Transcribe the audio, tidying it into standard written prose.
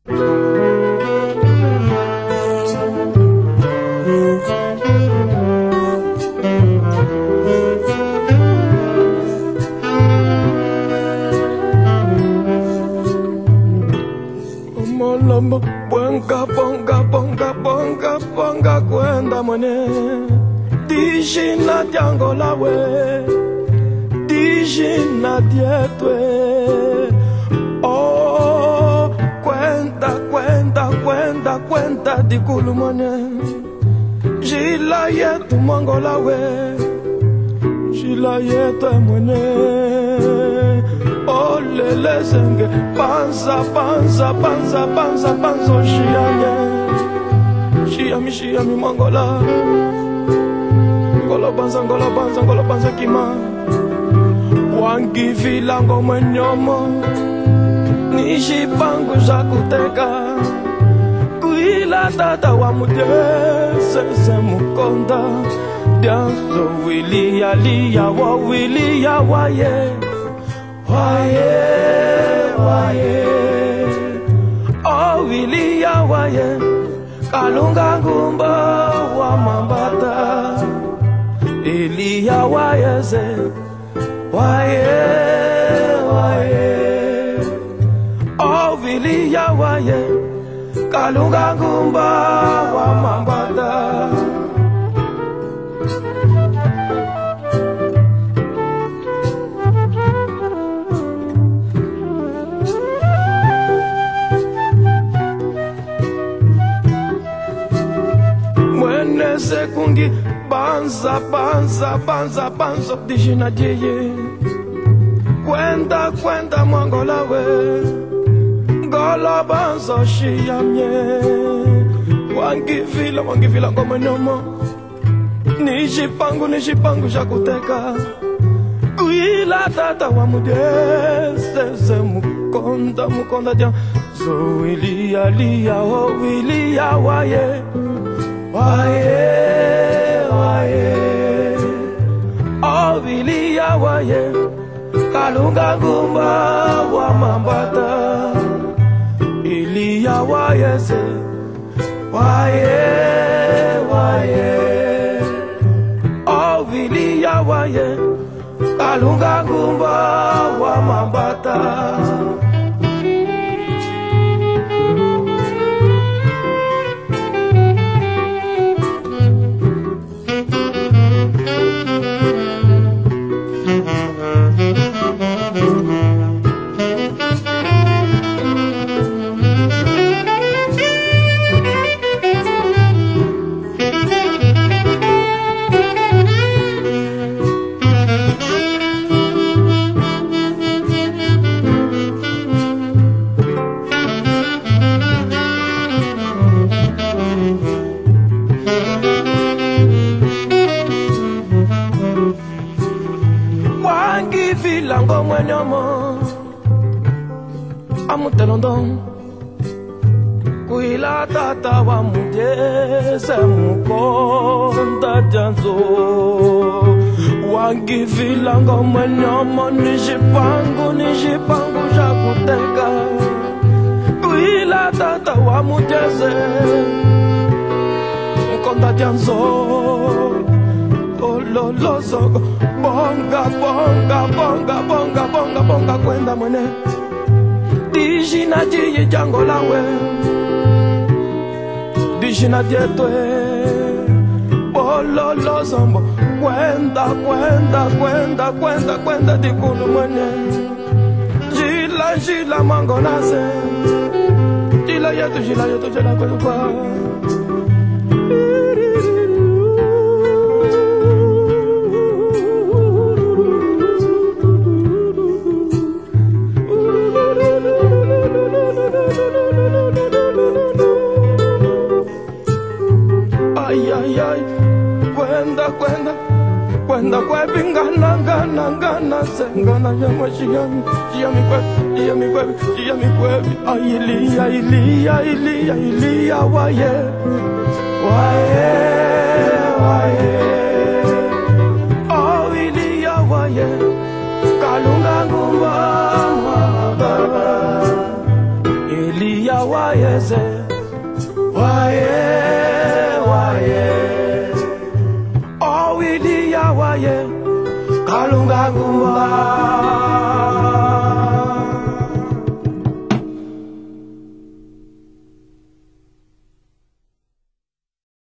Bonga, bonga, bonga, bonga, bonga, kwenda mwene Dijina diango lawe Dijina dietwe Oh, kwenda, kwenda, kwenda, kwenda dikulu mwene Jila yetu mongo lawe Jila yetu mwene Oh lele senge panza panza panza panza panza shiami mangola ngolo banza kima wangi vilango mwenyomo nishi pangu jakuteka kuila tata wa mudese mukonda danzo wili ya liya wa wili ya waye Waye, waye, oh wili ya waye, kalunga ngumba wa mambata, ili ya waye ze, waye, waye, oh wili ya waye, kalunga ngumba wa mambata. Sekungi banza banza banza banza dijina diye kwenda kwenda mangola we ngola banza shiyamye wangi vila ngoma nyomo nishipangu jakuteka kuila tata wa mudese mukonda dia so wili alia oh wili ya waye Waye, waye, oh wili ya waye, kalunga ngumba wa mambata, ili ya waye se, waye, waye, oh wili ya waye, kalunga ngumba wa mambata. Vilango mwenyomo amutelondon kuila tata wa mudese mukonda janzo wangi vilango mwenyomo nishipangu jakuteka kuila tata wa mudese mukonda janzo lo zogo bonga bonga bonga bonga bonga bonga kwenda mwene dijina diye jango lawe dijina dietwe lo zombo kwenda kwenda kwenda kwenda kwenda dikulu mwene jila mango nase jila yetu jila kwelu kwa Kwenda kwa ngana sengana ya mashiyami kwebi ili ya waye oh ili ya waye kalunga ngumba baba ili ya wayeze waye waye o wili ya waye kalunga gumba